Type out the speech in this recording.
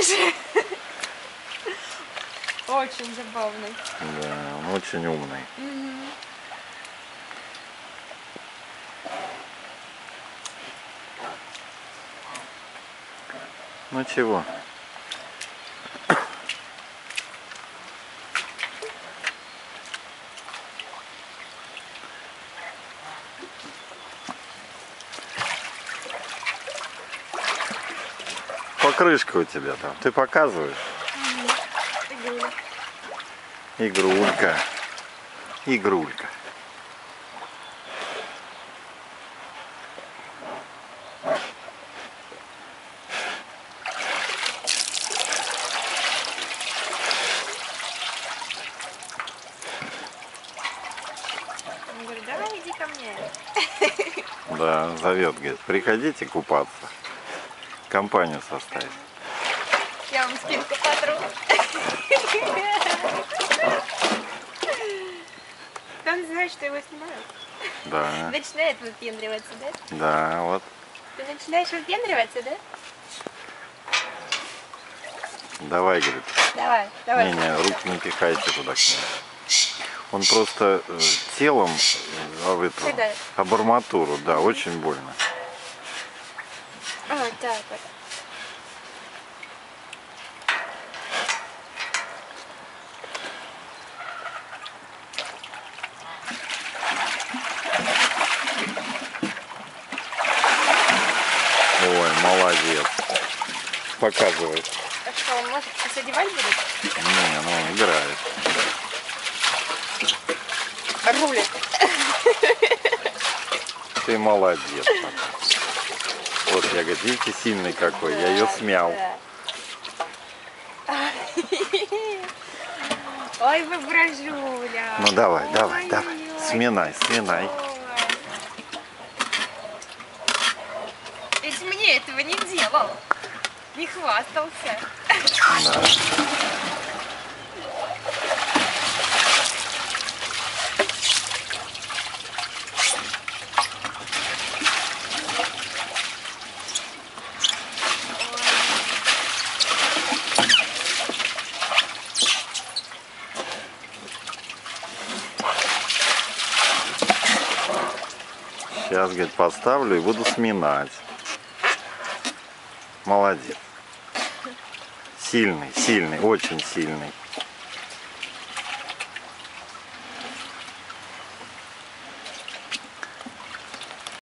видишь? Очень забавный. Да, он очень умный. Ну чего? Покрышка у тебя там. Ты показываешь? Игрулька. Игрулька. Он говорит, давай иди ко мне. Да, зовет, говорит, приходите купаться. Компанию составить. Я вам спинку потру. Он знает, что его снимают. Да. Начинает выпендриваться, да? Да, вот. Ты начинаешь выпендриваться, да? Давай, говорит. Давай, давай. Не, руки не пихайте туда к нему. Он просто телом об арматуру, да, очень больно. А, так вот. Ой, молодец. Показывает. А что, он может сейчас одевать будет? Не, ну он играет. Рулит. Ты молодец. Вот, я говорю, видите, сильный какой. Я ее смял. Ой, вы брожуля. Ну давай, давай, давай. Сминай, сминай. Ведь мне этого не делал. Не хвастался. Да. Сейчас, говорит, поставлю и буду сминать. Молодец. Сильный, сильный, очень сильный.